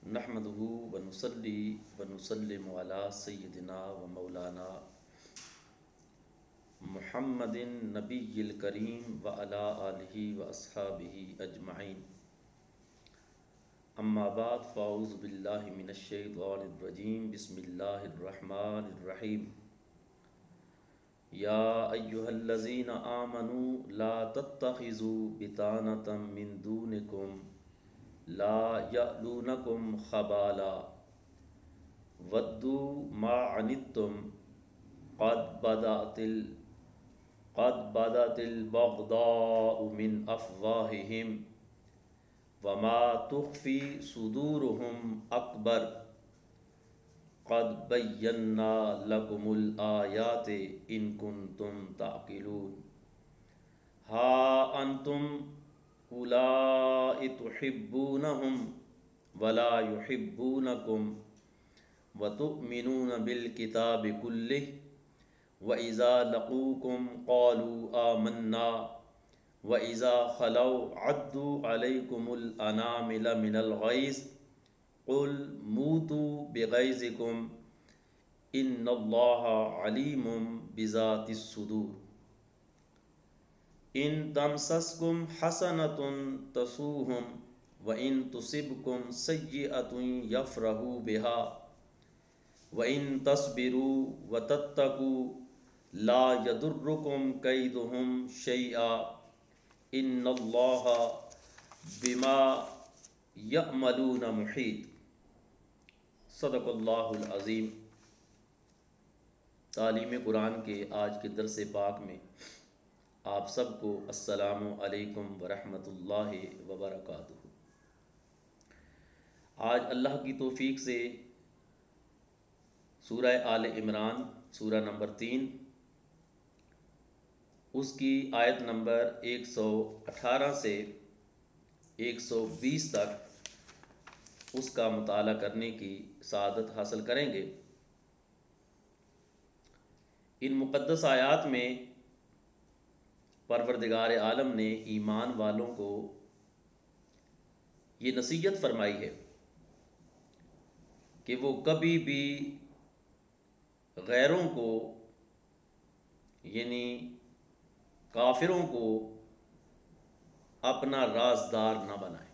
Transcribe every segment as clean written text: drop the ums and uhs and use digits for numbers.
नहमदुहु व नुसल्ली व नुसल्लिमु अला सय्यदिना व मौलाना मुहम्मदिन नबिय्यिल करीम व अला आलिहि व अस्हाबिहि अजमईन। अम्मा बाद फ़ाऊज़ु बिल्लाहि मिनश शैतानिर रजीम। बिस्मिल्लाहिर रहमानिर रहीम। या अय्युहल्लज़ीना आमनू ला तत्तखिज़ू बितानतम मिन दूनिकुम ला यअलूनकुम खबाला वद्दू मा अनित्तुम क़द बदतिल बग़दाउ मिन अफ़वाहिहिम वमा तुख़फ़ी सुदूरुहुम अकबर क़द बय्यन्ना लकुमुल आयाति इन कुन्तुम ताक़िलून। हा अंतुम उलाई तुहिब्बूनहुम वला युहिब्बूनकुम व तुअमिनून बिल किताबि कुल्लिहि व इज़ा लक़ूकुम क़ालू आमन्ना व इज़ा खलौ अद्दू अलैकुमुल अनामिल मिनल ग़ैज़ क़ुल मूतू बिग़ैज़िकुम इन्नल्लाहा अलीमुम बिज़ातिस सुदूर। इन तमसस्कुम हसनतुन तसूहुम व इन तुसिबकुम सय्यअतुन यफ़रहू बिहा व इन तस्बिरू व तत्तकू ला यदुर्रुकुम कैदुहुम शैआ इन्नल्लाहा बिमा यअमलून मुहीत। सदक़ल्लाहुल अज़ीम। तालीम कुरान के आज के दरस पाक में आप सबको अस्सलामु अलैकुम वरहमतुल्लाहि वबरकातुहू। आज अल्लाह की तौफ़ीक़ से सूरह आले इमरान सूरह नंबर 3 उसकी आयत नंबर 118 से 120 तक उसका मुताला करने की सआदत हासिल करेंगे। इन मुक़द्दस आयात में परवरदिगार आलम ने ईमान वालों को ये नसीहत फरमाई है कि वो कभी भी गैरों को यानी काफिरों को अपना राजदार न बनाएं।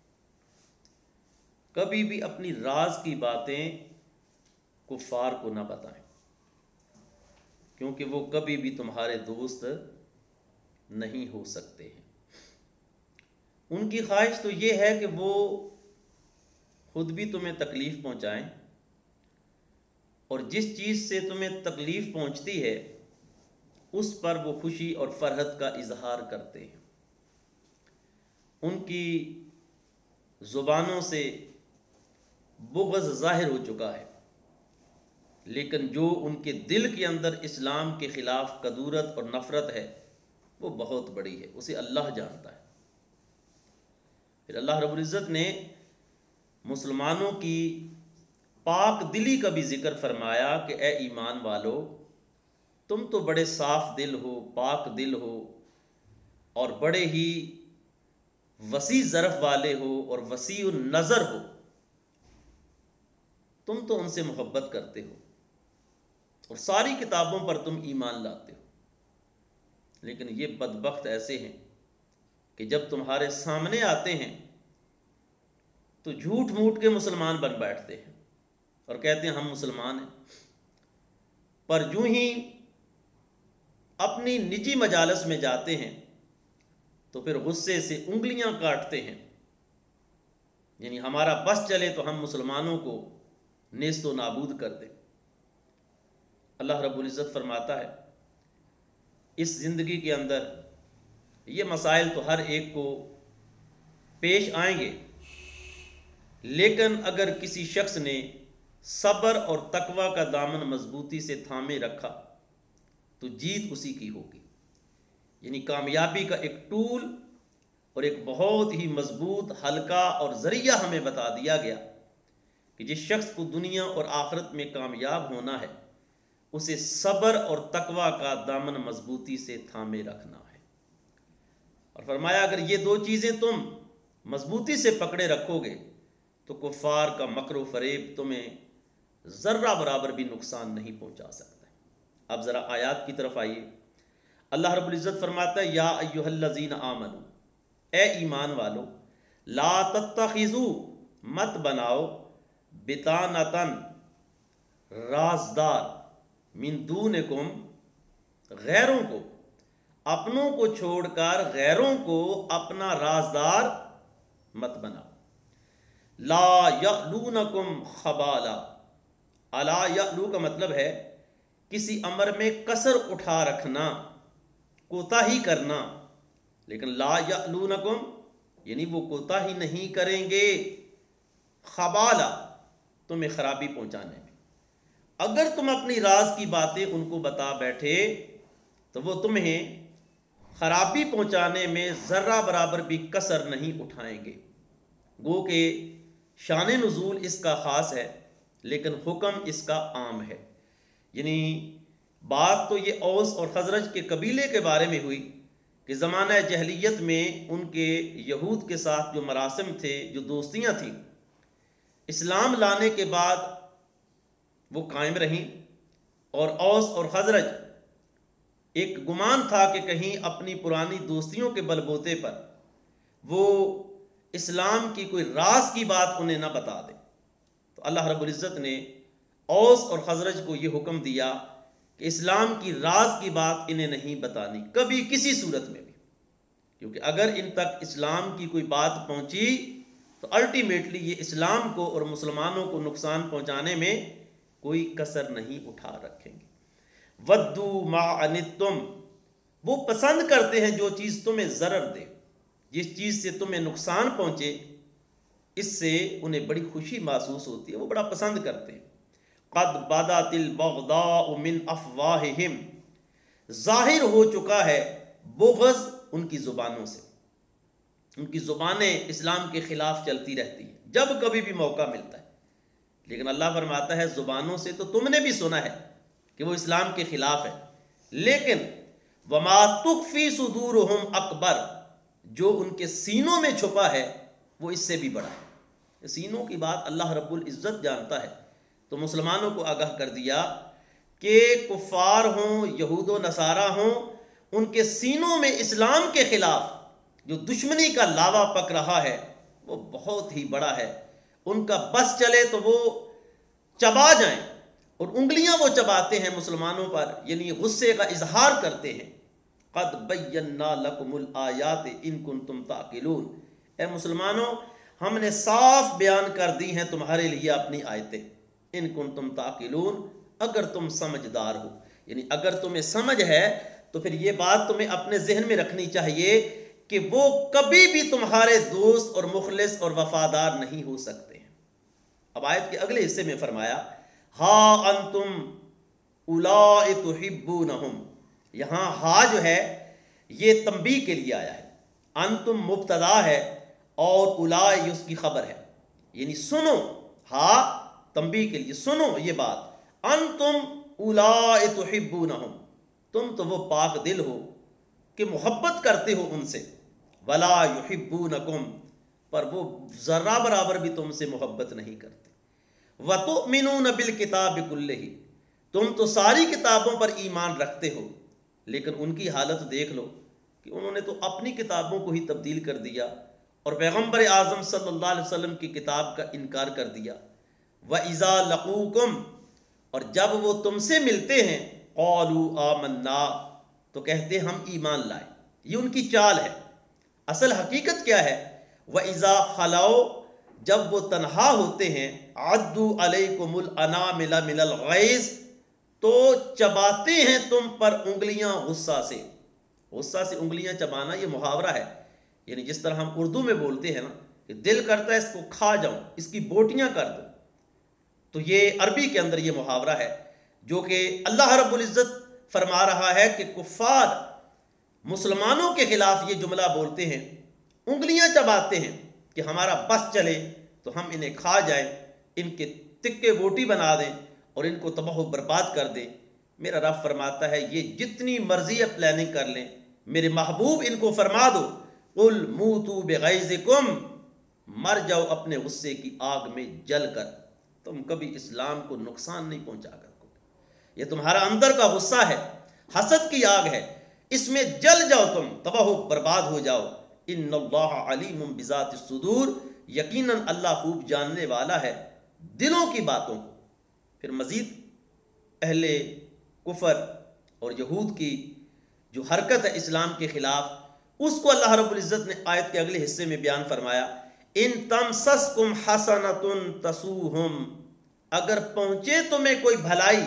कभी भी अपनी राज की बातें कुफ़ार को न बताएं, क्योंकि वो कभी भी तुम्हारे दोस्त नहीं हो सकते हैं। उनकी ख्वाहिश तो ये है कि वो खुद भी तुम्हें तकलीफ़ पहुँचाएं और जिस चीज़ से तुम्हें तकलीफ़ पहुँचती है उस पर वो खुशी और फरहत का इजहार करते हैं। उनकी ज़ुबानों से बुग़्ज़ ज़ाहिर हो चुका है, लेकिन जो उनके दिल के अंदर इस्लाम के ख़िलाफ़ कदूरत और नफ़रत है वो बहुत बड़ी है, उसे अल्लाह जानता है। फिर अल्लाह रब्बुल इज़्ज़त ने मुसलमानों की पाक दिली का भी ज़िक्र फरमाया कि ए ईमान वालो, तुम तो बड़े साफ़ दिल हो, पाक दिल हो और बड़े ही वसी ज़रफ़ वाले हो और वसीउन नज़र हो। तुम तो उनसे मोहब्बत करते हो और सारी किताबों पर तुम ईमान लाते हो, लेकिन ये बदबख्त ऐसे हैं कि जब तुम्हारे सामने आते हैं तो झूठ मूठ के मुसलमान बन बैठते हैं और कहते हैं हम मुसलमान हैं, पर यूं ही अपनी निजी मजालस में जाते हैं तो फिर गुस्से से उंगलियां काटते हैं, यानी हमारा बस चले तो हम मुसलमानों को नेस्तो नाबूद कर दें। अल्लाह रब्बुल इज़्ज़त फरमाता है इस ज़िंदगी के अंदर ये मसाइल तो हर एक को पेश आएंगे, लेकिन अगर किसी शख्स ने सब्र और तकवा का दामन मजबूती से थामे रखा तो जीत उसी की होगी। यानी कामयाबी का एक टूल और एक बहुत ही मजबूत हल्का और ज़रिया हमें बता दिया गया कि जिस शख्स को दुनिया और आखिरत में कामयाब होना है उसे सब्र और तकवा का दामन मजबूती से थामे रखना है। और फरमाया अगर ये दो चीज़ें तुम मजबूती से पकड़े रखोगे تو کفار کا مکر و فریب تمہیں ذرہ برابر بھی نقصان نہیں پہنچا سکتا ہے۔ اب ذرا آیات کی طرف آئیے۔ اللہ رب العزت فرماتا ہے یا ایھا الذین آمنو، اے ایمان والو، لا تتخذوا، مت بناؤ، بطانۃ، رازدار، من دونکم، غیروں کو، اپنوں کو چھوڑ کر غیروں کو اپنا رازدار مت بناؤ۔ لا یألونکم خبالا، الا یألو کا مطلب ہے کسی امر میں کسر اٹھا رکھنا، کوتاہی کرنا، لیکن لا یألونکم یعنی وہ کوتاہی نہیں کریں گے، خبالا تمہیں خرابی پہنچانے میں۔ اگر تم اپنی راز کی باتیں ان کو بتا بیٹھے تو وہ تمہیں خرابی پہنچانے میں ذرہ برابر بھی کسر نہیں اٹھائیں گے۔ گو کہ شان نزول اس کا خاص ہے لیکن حکم اس کا عام ہے۔ یعنی بات تو یہ اوس اور خزرج کے قبیلے کے بارے میں ہوئی کہ زمانہ جہلیت میں ان کے یہود کے ساتھ جو مراسم تھے، جو دوستیاں تھیں، اسلام لانے کے بعد وہ قائم رہیں، اور اوس اور خزرج ایک گمان تھا کہ کہیں اپنی پرانی دوستیوں کے بل بوتے پر وہ اسلام کی کوئی راز کی بات انہیں نہ بتا دے۔ تو اللہ رب العزت نے اوس اور خزرج کو یہ حکم دیا کہ اسلام کی راز کی بات انہیں نہیں بتانی کبھی کسی صورت میں بھی، کیونکہ اگر ان تک اسلام کی کوئی بات پہنچی تو الٹیمیٹلی یہ اسلام کو اور مسلمانوں کو نقصان پہنچانے میں کوئی کسر نہیں اٹھا رکھیں گے۔ ودو ما عنتم، وہ پسند کرتے ہیں جو چیز تمہیں ضرر دے، جس چیز سے تمہیں نقصان پہنچے اس سے انہیں بڑی خوشی محسوس ہوتی ہے، وہ بڑا پسند کرتے ہیں۔ قد بدت البغضاء من افواہہم، ظاہر ہو چکا ہے بغض ان کی زبانوں سے، ان کی زبانیں اسلام کے خلاف چلتی رہتی ہیں جب کبھی بھی موقع ملتا ہے، لیکن اللہ فرماتا ہے زبانوں سے تو تم نے بھی سنا ہے کہ وہ اسلام کے خلاف ہے، لیکن وما تخفی صدورہم اکبر، جو ان کے سینوں میں چھپا ہے وہ اس سے بھی بڑا ہے۔ سینوں کی بات اللہ رب العزت جانتا ہے، تو مسلمانوں کو آگاہ کر دیا کہ کفار ہوں، یہود و نصارہ ہوں، ان کے سینوں میں اسلام کے خلاف جو دشمنی کا لاوا پک رہا ہے وہ بہت ہی بڑا ہے۔ ان کا بس چلے تو وہ چبا جائیں، اور انگلیاں وہ چباتے ہیں مسلمانوں پر، یعنی غصے کا اظہار کرتے ہیں۔ قد بینا لکم الآیات ان کنتم تعقلون، اے مسلمانوں ہم نے صاف بیان کر دی ہیں تمہارے لیے اپنی آیتیں، ان کنتم تعقلون، اگر تم سمجھدار ہو، یعنی اگر تمہیں سمجھ ہے تو پھر یہ بات تمہیں اپنے ذہن میں رکھنی چاہیے کہ وہ کبھی بھی تمہارے دوست اور مخلص اور وفادار نہیں ہو سکتے ہیں۔ اب آیت کے اگلے حصے میں فرمایا ہا انتم اولائی تحبونہم، یہاں ہا جو ہے یہ تنبیہ کے لیے آیا ہے، انتم مبتدا ہے اور اولائی اس کی خبر ہے، یعنی سنو، ہا تنبیہ کے لیے، سنو یہ بات، انتم اولائی تحبونہم، تم تو وہ پاک دل ہو کہ محبت کرتے ہو ان سے، ولا یحبونکم، پر وہ ذرہ برابر بھی تم سے محبت نہیں کرتے، وَتُؤْمِنُونَ بِالْكِتَابِ كُلِّهِ، تم تو ساری کتابوں پر ایمان رکھتے ہو، لیکن ان کی حالت دیکھ لو کہ انہوں نے تو اپنی کتابوں کو ہی تبدیل کر دیا اور پیغمبر اعظم صلی اللہ علیہ وسلم کی کتاب کا انکار کر دیا۔ وَإِذَا لَقُوكُمْ، اور جب وہ تم سے ملتے ہیں، قَالُوا آمَنَّا، تو کہتے ہم ایمان لائے، یہ ان کی چال ہے۔ اصل حقیقت کیا ہے؟ وَإِذَا خَلَوْا، جب وہ تنہا ہوتے ہیں، عَدُّوا عَلَيْكُمُ الْأَنَامِلَ مِنَ الْغَيْظِ، تو چباتے ہیں تم پر انگلیاں غصہ سے۔ غصہ سے انگلیاں چبانا یہ محاورہ ہے، یعنی جس طرح ہم اردو میں بولتے ہیں نا کہ دل کرتا ہے اس کو کھا جاؤں، اس کی بوٹیاں کر دو، تو یہ عربی کے اندر یہ محاورہ ہے جو کہ اللہ رب العزت فرما رہا ہے کہ کفار مسلمانوں کے خلاف یہ جملہ بولتے ہیں، انگلیاں چباتے ہیں کہ ہمارا بس چلے تو ہم انہیں کھا جائیں، ان کے تکے بوٹی بنا دیں اور ان کو تباہ و برباد کر دیں۔ میرا رب فرماتا ہے یہ جتنی مرضی پلاننگ کر لیں، میرے محبوب ان کو فرما دو قل موتوا بغیظکم، مر جاؤ اپنے غصے کی آگ میں جل کر، تم کبھی اسلام کو نقصان نہیں پہنچا کر۔ یہ تمہارا اندر کا غصہ ہے، حسد کی آگ ہے، اس میں جل جاؤ، تم تباہ و برباد ہو جاؤ۔ ان اللہ علیم بذات الصدور، یقیناً اللہ خوب جاننے والا ہے دلوں کی باتوں کو۔ پھر مزید اہل کفر اور یہود کی جو حرکت ہے اسلام کے خلاف، اس کو اللہ رب العزت نے آیت کے اگلے حصے میں بیان فرمایا، ان تمسسکم حسنۃ تسوہم، اگر پہنچے تمہیں کوئی بھلائی،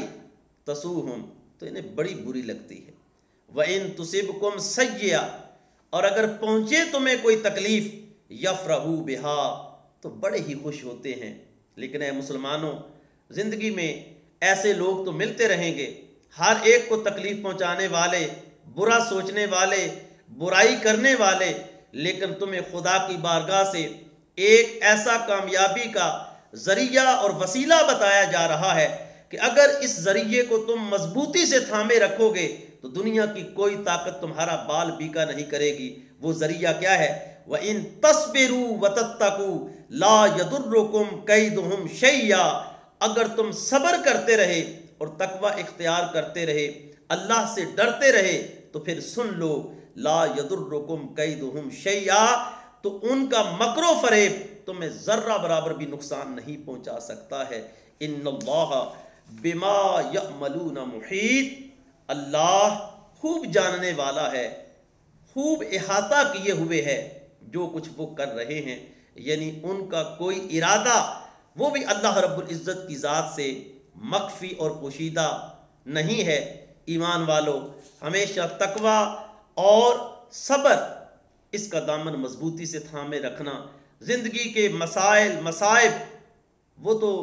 تسوہم تو انہیں بڑی بری لگتی ہے، وَإِن تُصِبْكُمْ سَيِّئَةٌ، اور اگر پہنچے تمہیں کوئی تکلیف، یفرحوا بہا تو بڑے ہی خوش ہوتے ہیں۔ لیکن اے مسلمانوں، زندگی میں ایسے لوگ تو ملتے رہیں گے، ہر ایک کو تکلیف پہنچانے والے، برا سوچنے والے، برائی کرنے والے، لیکن تمہیں خدا کی بارگاہ سے ایک ایسا کامیابی کا ذریعہ اور وسیلہ بتایا جا رہا ہے کہ اگر اس ذریعے کو تم مضبوطی سے تھامے رکھو گے تو دنیا کی کوئی طاقت تمہارا بال بیکا نہیں کرے گی۔ وہ ذریعہ کیا ہے؟ وَإِن تَصْبِرُوا وَتَتَّقُوا لَا يَضُرُّكُمْ كَيْدُهُمْ شَيْئًا، اگر تم صبر کرتے رہے اور تقوی اختیار کرتے رہے، اللہ سے ڈرتے رہے، تو پھر سن لو، لا يضركم كيدهم شيئا، تو ان کا مکر و فریب تمہیں ذرہ برابر بھی نقصان نہیں پہنچا سکتا ہے۔ ان اللہ بما یعملون محیط، اللہ خوب جاننے والا ہے، خوب احاطہ کیے ہوئے ہے جو کچھ وہ کر رہے ہیں، یعنی ان کا کوئی ارادہ وہ بھی اللہ رب العزت کی ذات سے مخفی اور پوشیدہ نہیں ہے۔ ایمان والو، ہمیشہ تقوی اور صبر، اس کا دامن مضبوطی سے تھامے رکھنا۔ زندگی کے مسائل مصائب وہ تو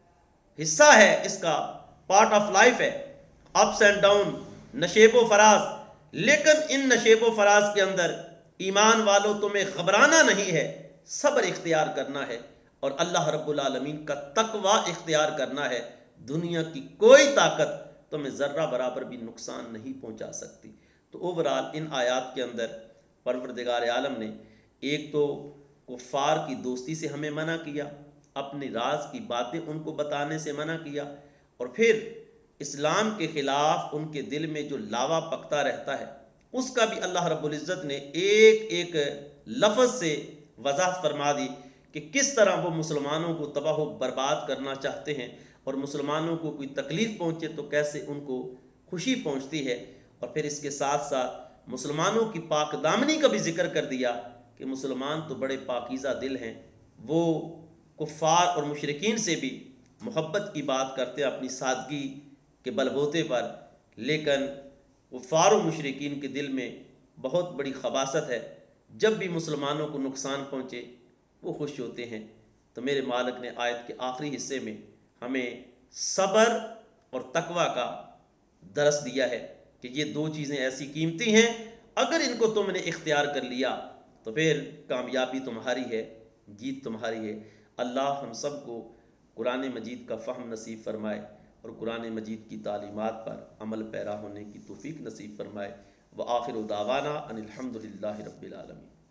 حصہ ہے، اس کا پارٹ آف لائف ہے، اپس اینڈ ڈاؤن، نشیب و فراز، لیکن ان نشیب و فراز کے اندر ایمان والو تمہیں گھبرانا نہیں ہے، صبر اختیار کرنا ہے اور اللہ رب العالمین کا تقوی اختیار کرنا ہے۔ دنیا کی کوئی طاقت تمہیں ذرہ برابر بھی نقصان نہیں پہنچا سکتی۔ تو اوورال ان آیات کے اندر پروردگار عالم نے ایک تو کفار کی دوستی سے ہمیں منع کیا، اپنی راز کی باتیں ان کو بتانے سے منع کیا، اور پھر اسلام کے خلاف ان کے دل میں جو لاوا پکتا رہتا ہے اس کا بھی اللہ رب العزت نے ایک ایک لفظ سے وضاحت فرما دی کہ کس طرح وہ مسلمانوں کو تباہ و برباد کرنا چاہتے ہیں، اور مسلمانوں کو کوئی تکلیف پہنچے تو کیسے ان کو خوشی پہنچتی ہے۔ اور پھر اس کے ساتھ ساتھ مسلمانوں کی پاک دامنی کا بھی ذکر کر دیا کہ مسلمان تو بڑے پاکیزہ دل ہیں، وہ کفار اور مشرکین سے بھی محبت کی بات کرتے ہیں اپنی سادگی کے بل بوتے پر، لیکن کفار و مشرکین کے دل میں بہت بڑی خباثت ہے، جب بھی مسلمانوں کو نقصان پہنچے وہ خوش ہوتے ہیں۔ تو میرے مالک نے آیت کے آخری حصے میں ہمیں صبر اور تقوی کا درس دیا ہے کہ یہ دو چیزیں ایسی قیمتی ہیں، اگر ان کو تم نے اختیار کر لیا تو پھر کامیابی تمہاری ہے، جیت تمہاری ہے۔ اللہ ہم سب کو قرآن مجید کا فہم نصیب فرمائے اور قرآن مجید کی تعلیمات پر عمل پیرا ہونے کی توفیق نصیب فرمائے۔ وآخر دعوانا ان الحمد للہ رب العالمین۔